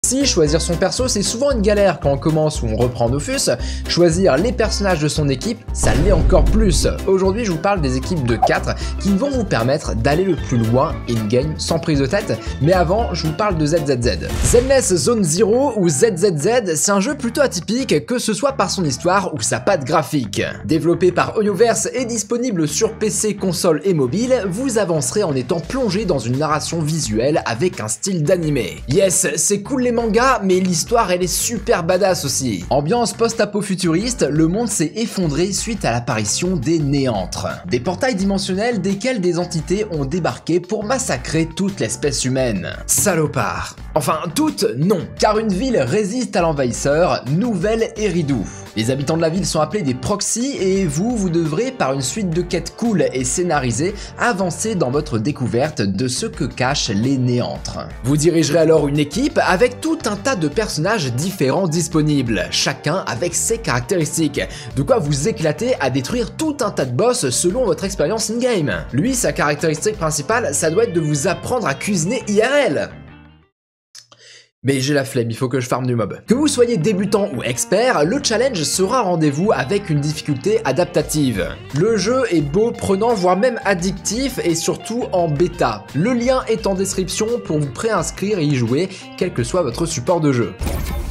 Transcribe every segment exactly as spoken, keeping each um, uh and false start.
Aussi, choisir son perso, c'est souvent une galère quand on commence ou on reprend Dofus. Choisir les personnages de son équipe, ça l'est encore plus. Aujourd'hui, je vous parle des équipes de quatre qui vont vous permettre d'aller le plus loin in-game sans prise de tête. Mais avant, je vous parle de Z Z Z. Zenless Zone Zero ou Z Z Z, c'est un jeu plutôt atypique, que ce soit par son histoire ou sa patte graphique. Développé par Hoyoverse et disponible sur P C, console et mobile, vous avancerez en étant plongé dans une narration visuelle avec un style d'animé. Yes, c'est cool les mangas, mais l'histoire elle est super badass aussi. Ambiance post-apo futuriste, le monde s'est effondré suite à l'apparition des néantres. Des portails dimensionnels desquels des entités ont débarqué pour massacrer toute l'espèce humaine. Salopard. Enfin, toutes, non, car une ville résiste à l'envahisseur, Nouvelle Eridu. Les habitants de la ville sont appelés des proxys et vous, vous devrez, par une suite de quêtes cool et scénarisées, avancer dans votre découverte de ce que cachent les néantres. Vous dirigerez alors une équipe avec tout un tas de personnages différents disponibles, chacun avec ses caractéristiques, de quoi vous éclater à détruire tout un tas de boss selon votre expérience in-game. Lui, sa caractéristique principale, ça doit être de vous apprendre à cuisiner I R L. Mais j'ai la flemme, il faut que je farme du mob. Que vous soyez débutant ou expert, le challenge sera rendez-vous avec une difficulté adaptative. Le jeu est beau, prenant, voire même addictif et surtout en bêta. Le lien est en description pour vous préinscrire et y jouer, quel que soit votre support de jeu.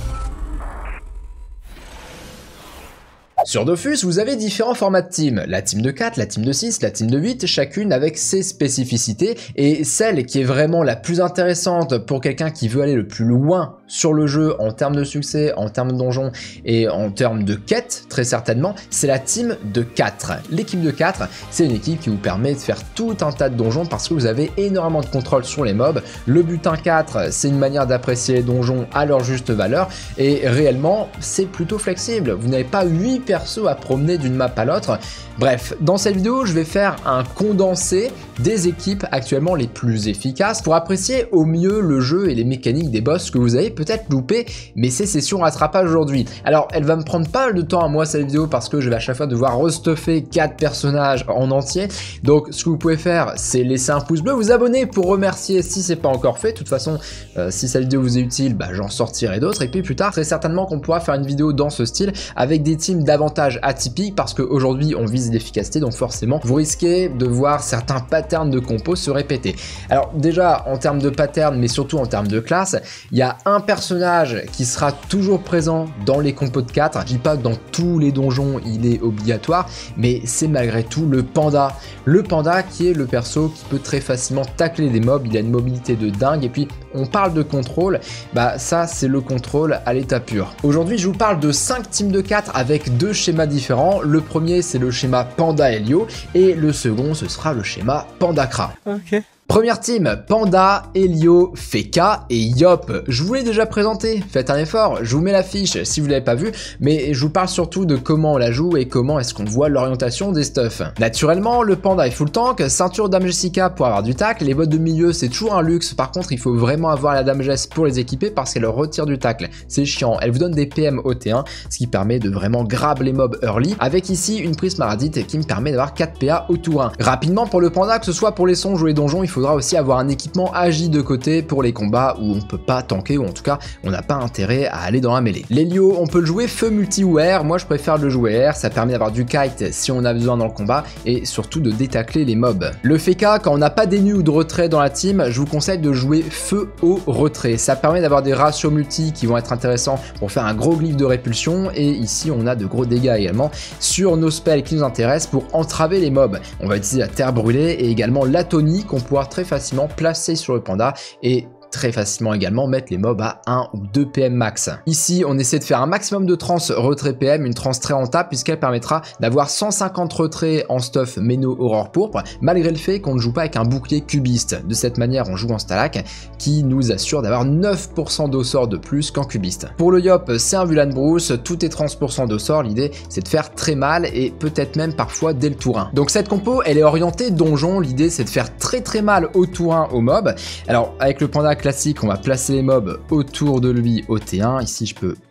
Sur Dofus, vous avez différents formats de team, la team de quatre, la team de six, la team de huit, chacune avec ses spécificités, et celle qui est vraiment la plus intéressante pour quelqu'un qui veut aller le plus loin sur le jeu en termes de succès, en termes de donjons et en termes de quêtes, très certainement, c'est la team de quatre. L'équipe de quatre, c'est une équipe qui vous permet de faire tout un tas de donjons parce que vous avez énormément de contrôle sur les mobs. Le butin quatre, c'est une manière d'apprécier les donjons à leur juste valeur, et réellement, c'est plutôt flexible. Vous n'avez pas huit persos à promener d'une map à l'autre. Bref, dans cette vidéo, je vais faire un condensé des équipes actuellement les plus efficaces pour apprécier au mieux le jeu et les mécaniques des boss que vous avez peut-être loupé, mais c'est session rattrapage aujourd'hui. Alors, elle va me prendre pas mal de temps à moi cette vidéo parce que je vais à chaque fois devoir restuffer quatre personnages en entier. Donc, ce que vous pouvez faire, c'est laisser un pouce bleu, vous abonner pour remercier si c'est pas encore fait. De toute façon, euh, si cette vidéo vous est utile, bah, j'en sortirai d'autres. Et puis plus tard, très certainement qu'on pourra faire une vidéo dans ce style avec des teams davantage atypiques parce qu'aujourd'hui, on vise l'efficacité, donc forcément, vous risquez de voir certains patterns de compos se répéter. Alors déjà, en termes de patterns, mais surtout en termes de classe, il y a un personnage qui sera toujours présent dans les compos de quatre. Je dis pas que dans tous les donjons il est obligatoire, mais c'est malgré tout le panda. Le panda qui est le perso qui peut très facilement tacler des mobs, il a une mobilité de dingue, et puis on parle de contrôle, bah ça c'est le contrôle à l'état pur. Aujourd'hui je vous parle de cinq teams de quatre avec deux schémas différents. Le premier c'est le schéma Panda Helio et le second ce sera le schéma Panda Kra. Ok. Première team, Panda, Helio, Feka et Yop. Je vous l'ai déjà présenté, faites un effort, je vous mets la fiche si vous ne l'avez pas vu, mais je vous parle surtout de comment on la joue et comment est-ce qu'on voit l'orientation des stuffs. Naturellement, le Panda est full tank, ceinture Dame Jessica pour avoir du tacle, les bottes de milieu c'est toujours un luxe, par contre il faut vraiment avoir la Dame Jess pour les équiper parce qu'elle retire du tacle, c'est chiant, elle vous donne des P M au T un, ce qui permet de vraiment grab les mobs early, avec ici une prisme Maradite qui me permet d'avoir quatre P A au tour un. Rapidement pour le Panda, que ce soit pour les songes ou les donjons, il faut faudra aussi avoir un équipement agi de côté pour les combats où on peut pas tanker, ou en tout cas on n'a pas intérêt à aller dans la mêlée. L'Helio, on peut le jouer feu multi ou air, moi je préfère le jouer air, ça permet d'avoir du kite si on a besoin dans le combat et surtout de détacler les mobs. Le Feka, quand on n'a pas d'énu ou de retrait dans la team, je vous conseille de jouer feu au retrait, ça permet d'avoir des ratios multi qui vont être intéressants pour faire un gros glyphe de répulsion, et ici on a de gros dégâts également sur nos spells qui nous intéressent pour entraver les mobs. On va utiliser la terre brûlée et également l'atonie qu'on pourra très facilement placer sur le panda et très facilement également mettre les mobs à un ou deux P M max. Ici, on essaie de faire un maximum de trans retrait P M, une trans très rentable puisqu'elle permettra d'avoir cent cinquante retraits en stuff Méno Aurore Pourpre, malgré le fait qu'on ne joue pas avec un bouclier cubiste. De cette manière, on joue en Stalag qui nous assure d'avoir neuf pour cent d'eau sort de plus qu'en cubiste. Pour le Yop, c'est un Vulan Bruce, tout est trente pour cent d'eau sort, l'idée c'est de faire très mal et peut-être même parfois dès le tour un. Donc cette compo, elle est orientée donjon, l'idée c'est de faire très très mal au tour un au mob. Alors avec le panda classique, on va placer les mobs autour de lui au T un. Ici, je peux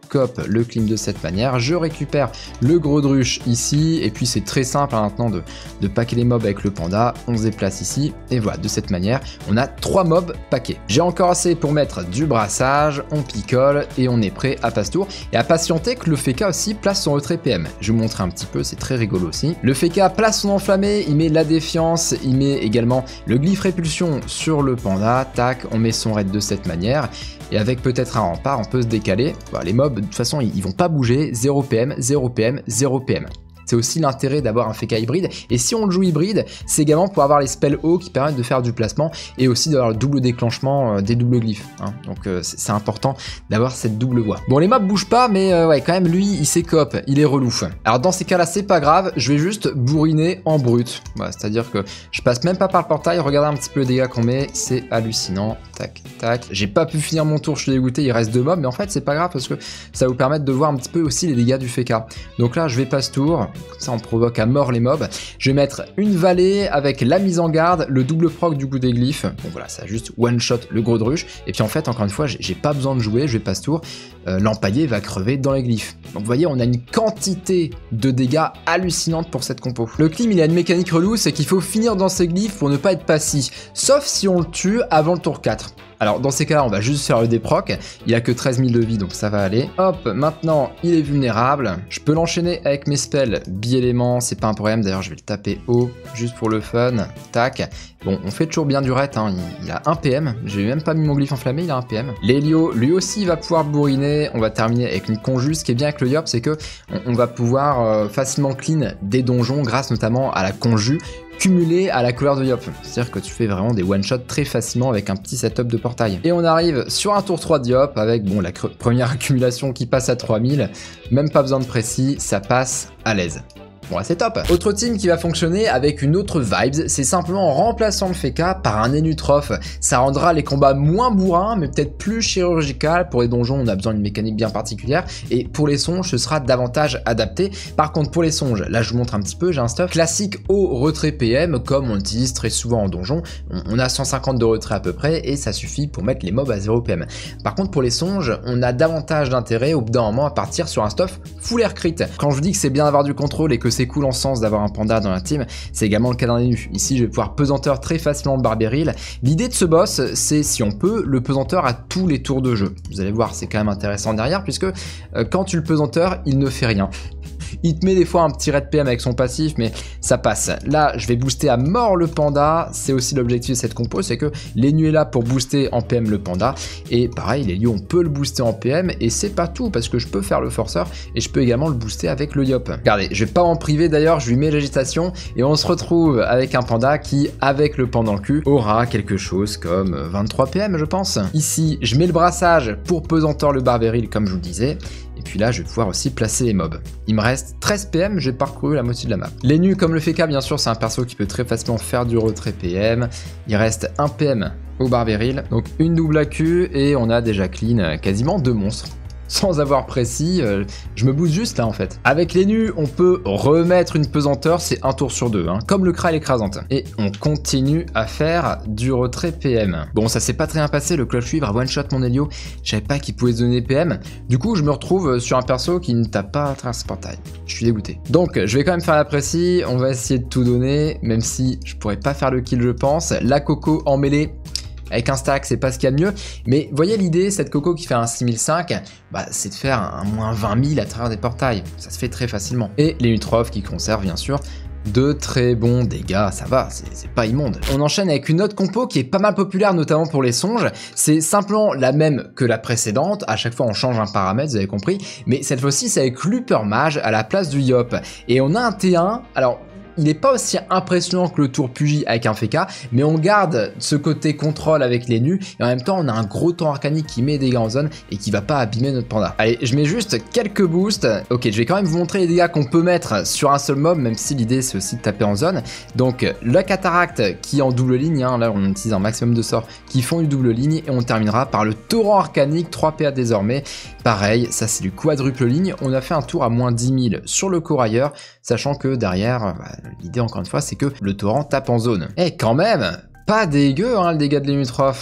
coop le clean de cette manière, je récupère le gros druche ici, et puis c'est très simple hein, maintenant de, de packer les mobs avec le panda, on se déplace ici, et voilà, de cette manière, on a trois mobs packés. J'ai encore assez pour mettre du brassage, on picole, et on est prêt à passe-tour, et à patienter que le F K aussi place son retrait P M. Je vais vous montrer un petit peu, c'est très rigolo aussi. Le F K place son enflammé, il met la défiance, il met également le glyphe répulsion sur le panda, tac, on met son raid de cette manière, et avec peut-être un rempart, on peut se décaler. Voilà, les mobs, de toute façon, ils, ils vont pas bouger, zéro P M, zéro P M, zéro P M. C'est aussi l'intérêt d'avoir un F K hybride, et si on le joue hybride, c'est également pour avoir les spells hauts qui permettent de faire du placement, et aussi d'avoir le double déclenchement euh, des doubles glyphes, hein. Donc euh, c'est important d'avoir cette double voie. Bon, les mobs bougent pas, mais euh, ouais, quand même, lui, il s'écope, il est relou. Alors dans ces cas-là, c'est pas grave, je vais juste bourriner en brut. Voilà, c'est-à-dire que je passe même pas par le portail, regardez un petit peu les dégâts qu'on met, c'est hallucinant. Tac, tac. J'ai pas pu finir mon tour, je suis dégoûté, il reste deux mobs, mais en fait, c'est pas grave, parce que ça va vous permettre de voir un petit peu aussi les dégâts du F K. Donc là, je vais passe tour. Comme ça, on provoque à mort les mobs. Je vais mettre une vallée avec la mise en garde, le double proc du goût des glyphes. Bon voilà, ça juste one shot le gros druche. Et puis en fait, encore une fois, j'ai pas besoin de jouer, je vais passe tour. Euh, L'empaillé va crever dans les glyphes. Donc vous voyez, on a une quantité de dégâts hallucinante pour cette compo. Le clim, il a une mécanique relou, c'est qu'il faut finir dans ses glyphes pour ne pas être passif. Sauf si on le tue avant le tour quatre. Alors dans ces cas-là, on va juste faire le déproc, il a que treize mille de vie, donc ça va aller. Hop, maintenant il est vulnérable, je peux l'enchaîner avec mes spells bi-éléments, c'est pas un problème, d'ailleurs je vais le taper haut, juste pour le fun, tac. Bon, on fait toujours bien du raid, hein. il, il a un P M, j'ai même pas mis mon glyphe enflammé, il a un P M. L'Helio, lui aussi va pouvoir bourriner, on va terminer avec une conjure. Ce qui est bien avec le Yop, c'est que on, on va pouvoir euh, facilement clean des donjons grâce notamment à la conjure cumulé à la couleur de Yop. C'est-à-dire que tu fais vraiment des one-shots très facilement avec un petit setup de portail. Et on arrive sur un tour trois de Yop avec bon, la première accumulation qui passe à trois mille. Même pas besoin de précis, ça passe à l'aise. Bon, c'est top. Autre team qui va fonctionner avec une autre vibes, c'est simplement en remplaçant le F K par un Enutroph. Ça rendra les combats moins bourrins, mais peut-être plus chirurgical. Pour les donjons, on a besoin d'une mécanique bien particulière. Et pour les songes, ce sera davantage adapté. Par contre, pour les songes, là je vous montre un petit peu, j'ai un stuff classique au retrait P M, comme on utilise très souvent en donjon. On a cent cinquante de retrait à peu près, et ça suffit pour mettre les mobs à zéro P M. Par contre, pour les songes, on a davantage d'intérêt au bout d'un moment à partir sur un stuff full air crit. Quand je vous dis que c'est bien d'avoir du contrôle et que c'est cool en sens d'avoir un panda dans la team, c'est également le cas d'un Enu. Ici, je vais pouvoir pesanteur très facilement le Barberil. L'idée de ce boss, c'est, si on peut, le pesanteur à tous les tours de jeu. Vous allez voir, c'est quand même intéressant derrière, puisque euh, quand tu le pesanteur, il ne fait rien. Il te met des fois un petit raid P M avec son passif, mais ça passe. Là, je vais booster à mort le panda. C'est aussi l'objectif de cette compo, c'est que l'Enu est là pour booster en P M le panda. Et pareil, l'Helio, on peut le booster en P M. Et c'est pas tout, parce que je peux faire le forceur et je peux également le booster avec le Yop. Regardez, je vais pas en priver d'ailleurs, je lui mets l'agitation. Et on se retrouve avec un panda qui, avec le pan dans le cul, aura quelque chose comme vingt-trois P M, je pense. Ici, je mets le brassage pour pesanteur le Barberil, comme je vous le disais. Et puis là, je vais pouvoir aussi placer les mobs. Il me reste treize P M, j'ai parcouru la moitié de la map. L'Enu, comme le F K, bien sûr, c'est un perso qui peut très facilement faire du retrait P M. Il reste un P M au Barberil, donc une double A Q, et on a déjà clean quasiment deux monstres. Sans avoir précis, euh, je me booste juste là en fait. Avec l'Enu, on peut remettre une pesanteur, c'est un tour sur deux, hein, comme le Kral écrasante. Et on continue à faire du retrait P M. Bon, ça s'est pas très bien passé, le cloche cuivre a one shot mon Helio, je savais pas qu'il pouvait se donner P M. Du coup, je me retrouve sur un perso qui ne tape pas à travers ce portail. Je suis dégoûté. Donc, je vais quand même faire la précis, on va essayer de tout donner, même si je pourrais pas faire le kill, je pense. La Coco en mêlée. Avec un stack, c'est pas ce qu'il y a de mieux. Mais voyez l'idée, cette Coco qui fait un six mille cinq, bah, c'est de faire un moins vingt mille à travers des portails. Ça se fait très facilement. Et les Enutroph qui conservent, bien sûr, de très bons dégâts, ça va, c'est pas immonde. On enchaîne avec une autre compo qui est pas mal populaire, notamment pour les songes. C'est simplement la même que la précédente. À chaque fois, on change un paramètre, vous avez compris. Mais cette fois-ci, c'est avec Luper Mage à la place du Yop. Et on a un T un. Alors, il n'est pas aussi impressionnant que le tour Pugy avec un F K, mais on garde ce côté contrôle avec les nus, et en même temps on a un gros temps arcanique qui met des dégâts en zone et qui va pas abîmer notre panda. Allez, je mets juste quelques boosts. Ok, je vais quand même vous montrer les dégâts qu'on peut mettre sur un seul mob, même si l'idée c'est aussi de taper en zone. Donc la cataracte qui est en double ligne, hein, là on utilise un maximum de sorts qui font du double ligne, et on terminera par le torrent arcanique, trois P A désormais. Pareil, ça c'est du quadruple ligne. On a fait un tour à moins dix mille sur le corailleur, sachant que derrière, bah, l'idée encore une fois c'est que le torrent tape en zone. Et quand même, pas dégueu hein, le dégât de l'Enutroph.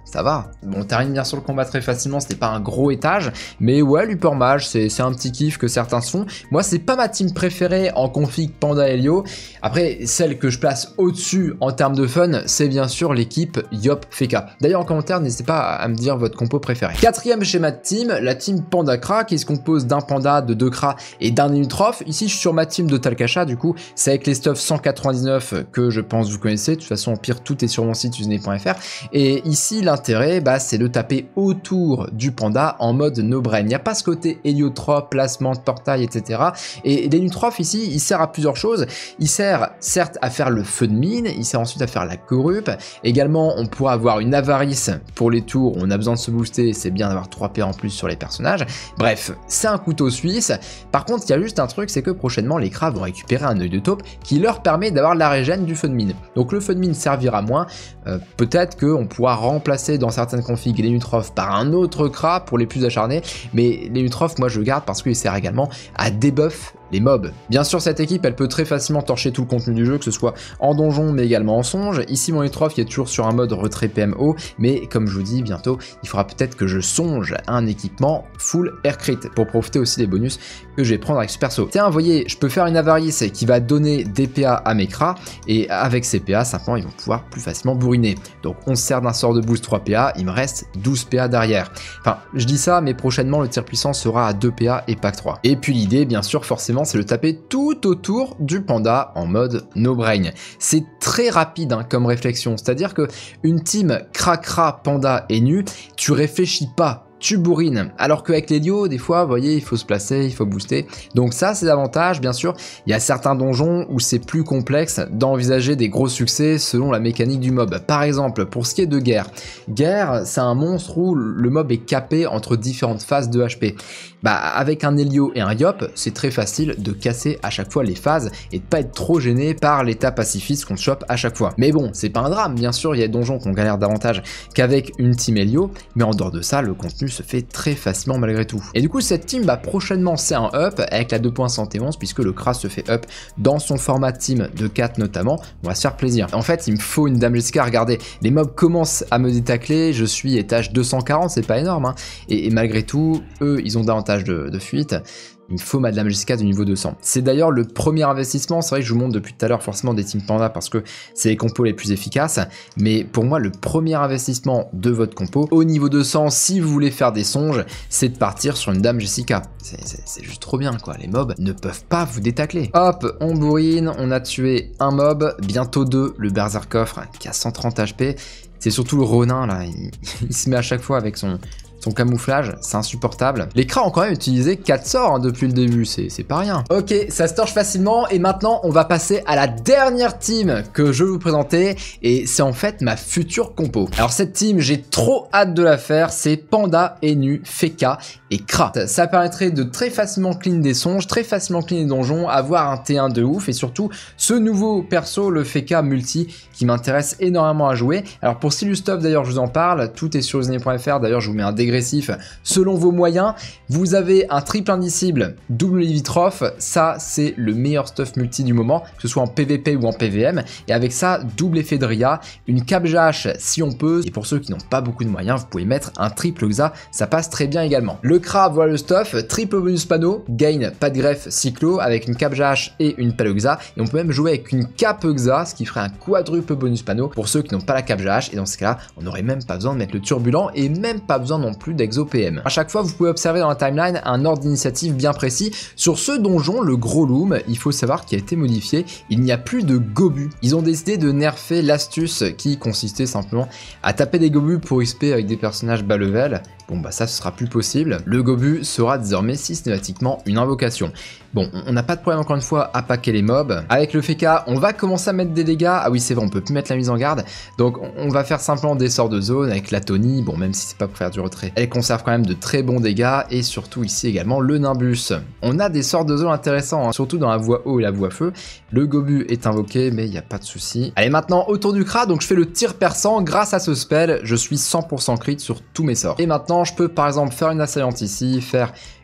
ça va. Bon, on termine bien sûr le combat très facilement, c'était pas un gros étage, mais ouais, l'Hyper Mage, c'est un petit kiff que certains se font. Moi, c'est pas ma team préférée en config Panda Helio. Après, celle que je place au-dessus en termes de fun, c'est bien sûr l'équipe Yop Feka. D'ailleurs, en commentaire, n'hésitez pas à me dire votre compo préféré. Quatrième schéma de team, la team Panda Kra, qui se compose d'un Panda, de deux Kra et d'un Elutroph. Ici, je suis sur ma team de Talcacha, du coup, c'est avec les stuffs cent quatre-vingt-dix-neuf que je pense vous connaissez. De toute façon, au pire, tout est sur mon site usine point F R. Et ici, l'intérêt, bah, c'est de taper autour du Panda en mode no-brain. Il n'y a pas ce côté héliotrope, placement de portail, et cetera. Et l'Elutroph ici, il sert à plusieurs choses. Il sert certes à faire le feu de mine, il sert ensuite à faire la corrupe. Également, on pourra avoir une avarice pour les tours où on a besoin de se booster. C'est bien d'avoir trois P en plus sur les personnages. Bref, c'est un couteau suisse. Par contre, il y a juste un truc, c'est que prochainement, les Kra vont récupérer un œil de taupe qui leur permet d'avoir la régène du feu de mine. Donc le feu de mine servira moins. Euh, Peut-être qu'on pourra remplacer dans certaines configs l'Elutroph par un autre Kra pour les plus acharnés, mais l'Elutroph, moi je le garde parce qu'il sert également à debuff les mobs. Bien sûr, cette équipe, elle peut très facilement torcher tout le contenu du jeu, que ce soit en donjon, mais également en songe. Ici, mon Elutroph, il est toujours sur un mode retrait P M O, mais comme je vous dis, bientôt, il faudra peut-être que je songe à un équipement full air crit, pour profiter aussi des bonus que je vais prendre avec ce perso. Tiens, vous voyez, je peux faire une avarice qui va donner des P A à mes Kra, et avec ces P A, simplement, ils vont pouvoir plus facilement bourriner. Donc, on se sert d'un sort de boost trois P A, il me reste douze P A derrière. Enfin, je dis ça, mais prochainement, le tir puissant sera à deux P A et pas que trois. Et puis l'idée, bien sûr, forcément, c'est de taper tout autour du Panda en mode no brain. C'est très rapide hein, comme réflexion, c'est-à-dire que une team Kra-Kra, Panda et Nu, tu réfléchis pas, tu bourrines, alors qu'avec l'Helio, des fois, vous voyez, il faut se placer, il faut booster. Donc ça, c'est l'avantage, bien sûr. Il y a certains donjons où c'est plus complexe d'envisager des gros succès selon la mécanique du mob. Par exemple, pour ce qui est de Guerre. Guerre, c'est un monstre où le mob est capé entre différentes phases de H P. Bah, avec un Helio et un Yop, c'est très facile de casser à chaque fois les phases et de pas être trop gêné par l'état pacifiste qu'on chope à chaque fois. Mais bon, c'est pas un drame, bien sûr, il y a des donjons qu'on galère davantage qu'avec une team Helio, mais en dehors de ça, le contenu se fait très facilement malgré tout. Et du coup, cette team, bah, prochainement, c'est un up avec la deux point cent et onze, puisque le Kra se fait up dans son format team de quatre notamment. On va se faire plaisir. En fait, il me faut une Dame Jessica. Regardez, les mobs commencent à me détacler. Je suis étage deux cent quarante, c'est pas énorme. Hein. Et, et malgré tout, eux, ils ont davantage de, de fuite. Il me faut ma Dame Jessica du niveau deux cents. C'est d'ailleurs le premier investissement. C'est vrai que je vous montre depuis tout à l'heure forcément des Team Panda parce que c'est les compos les plus efficaces. Mais pour moi, le premier investissement de votre compo au niveau deux cents, si vous voulez faire des songes, c'est de partir sur une Dame Jessica. C'est juste trop bien quoi. Les mobs ne peuvent pas vous détacler. Hop, on bourrine. On a tué un mob, bientôt deux. Le Berserkoff qui a cent trente H P. C'est surtout le Ronin là. Il, il se met à chaque fois avec son... son camouflage, c'est insupportable. Les Kra ont quand même utilisé quatre sorts hein, depuis le début, c'est pas rien. Ok, ça se torche facilement et maintenant on va passer à la dernière team que je vais vous présenter et c'est en fait ma future compo. Alors cette team, j'ai trop hâte de la faire, c'est Panda, Nu, Feka et Kra. Ça permettrait de très facilement clean des songes, très facilement clean des donjons, avoir un T un de ouf et surtout ce nouveau perso, le Feka multi, qui m'intéresse énormément à jouer. Alors pour Silus Stuff d'ailleurs, je vous en parle, tout est sur usine point F R, d'ailleurs je vous mets un dégressif selon vos moyens. Vous avez un triple indicible, double Elutroph, ça c'est le meilleur stuff multi du moment, que ce soit en P V P ou en P V M, et avec ça, double effet de Ria, une Kabjash si on peut, et pour ceux qui n'ont pas beaucoup de moyens, vous pouvez mettre un triple Xa, ça passe très bien également. Le Kra, voilà le stuff, triple bonus panneau, gain, pas de greffe, cyclo, avec une Kabjash et une pelle Xa, et on peut même jouer avec une Cap Xa, ce qui ferait un quadruple bonus panneau pour ceux qui n'ont pas la Kabjash, et dans ce cas-là, on n'aurait même pas besoin de mettre le turbulent, et même pas besoin non plus d'exo P M. À chaque fois, vous pouvez observer dans la timeline un ordre d'initiative bien précis. Sur ce donjon, le gros loom, il faut savoir qu'il a été modifié. Il n'y a plus de gobus. Ils ont décidé de nerfer l'astuce qui consistait simplement à taper des gobus pour X P avec des personnages bas level. Bon bah ça ce sera plus possible. Le gobu sera désormais systématiquement une invocation. Bon, on n'a pas de problème encore une fois à paquer les mobs. Avec le Feka, on va commencer à mettre des dégâts. Ah oui c'est vrai, on peut plus mettre la mise en garde. Donc on va faire simplement des sorts de zone avec la Tony. Bon même si c'est pas pour faire du retrait. Elle conserve quand même de très bons dégâts. Et surtout ici également le Nimbus. On a des sorts de zone intéressants, hein, surtout dans la voie eau et la voie feu. Le gobu est invoqué mais il n'y a pas de souci. Allez maintenant autour du Kra, donc je fais le tir perçant. Grâce à ce spell, je suis cent pour cent crit sur tous mes sorts. Et maintenant je peux par exemple faire une assaillante ici, faire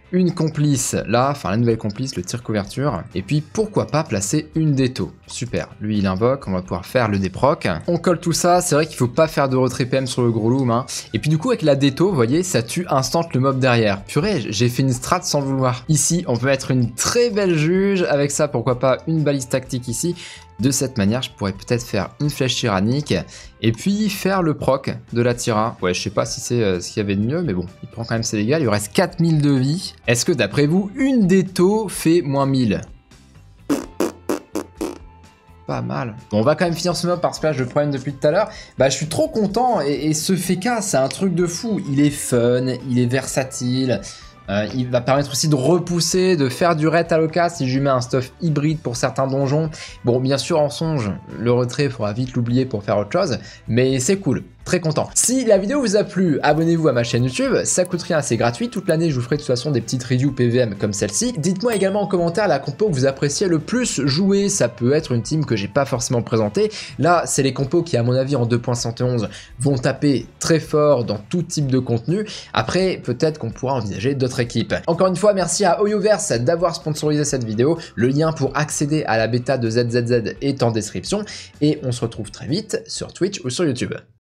une complice là, enfin la nouvelle complice, le tir couverture, et puis pourquoi pas placer une déto. Super, lui il invoque, on va pouvoir faire le déproc. On colle tout ça, c'est vrai qu'il faut pas faire de retrait P M sur le gros loom, hein. Et puis du coup avec la déto, vous voyez, ça tue instant le mob derrière. Purée, j'ai fait une strat sans le vouloir. Ici, on peut être une très belle juge, avec ça pourquoi pas une balise tactique ici. De cette manière, je pourrais peut-être faire une flèche tyrannique et puis faire le proc de la Tyra. Ouais, je sais pas si c'est euh, ce qu'il y avait de mieux, mais bon, il prend quand même ses dégâts. Il lui reste quatre mille de vie. Est-ce que d'après vous, une déto fait moins mille? Pas mal. Bon, on va quand même finir ce mob parce que là, je problème depuis tout à l'heure. Bah, je suis trop content et, et ce F K, c'est un truc de fou. Il est fun, il est versatile. Euh, il va permettre aussi de repousser, de faire du raid à l'oca si je lui mets un stuff hybride pour certains donjons. Bon, bien sûr, en songe, le retrait, il faudra vite l'oublier pour faire autre chose, mais c'est cool. Très content. Si la vidéo vous a plu, abonnez-vous à ma chaîne YouTube, ça coûte rien, c'est gratuit. Toute l'année, je vous ferai de toute façon des petites reviews P V M comme celle-ci. Dites-moi également en commentaire la compo que vous appréciez le plus jouer. Ça peut être une team que j'ai pas forcément présentée. Là, c'est les compos qui, à mon avis, en deux point cent onze, vont taper très fort dans tout type de contenu. Après, peut-être qu'on pourra envisager d'autres équipes. Encore une fois, merci à Hoyoverse d'avoir sponsorisé cette vidéo. Le lien pour accéder à la bêta de Z Z Z est en description. Et on se retrouve très vite sur Twitch ou sur YouTube.